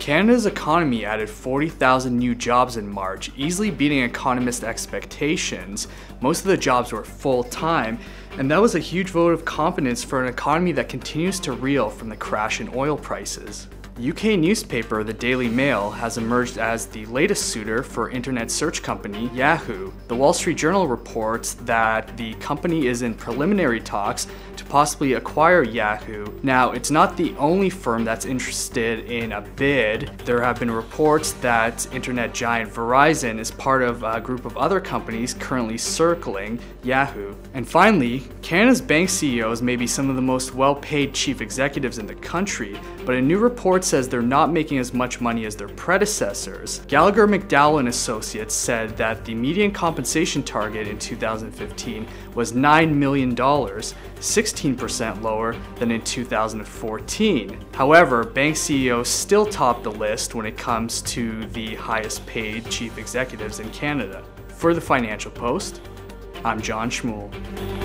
Canada's economy added 40,000 new jobs in March, easily beating economist expectations. Most of the jobs were full-time, and that was a huge vote of confidence for an economy that continues to reel from the crash in oil prices. UK newspaper The Daily Mail has emerged as the latest suitor for internet search company Yahoo. The Wall Street Journal reports that the company is in preliminary talks to possibly acquire Yahoo. Now, it's not the only firm that's interested in a bid. There have been reports that internet giant Verizon is part of a group of other companies currently circling Yahoo. And finally, Canada's bank CEOs may be some of the most well-paid chief executives in the country, but a new report says they're not making as much money as their predecessors. Gallagher McDowell and Associates said that the median compensation target in 2015 was $9 million, 16% lower than in 2014. However, bank CEOs still top the list when it comes to the highest paid chief executives in Canada. For the Financial Post, I'm John Shmuel.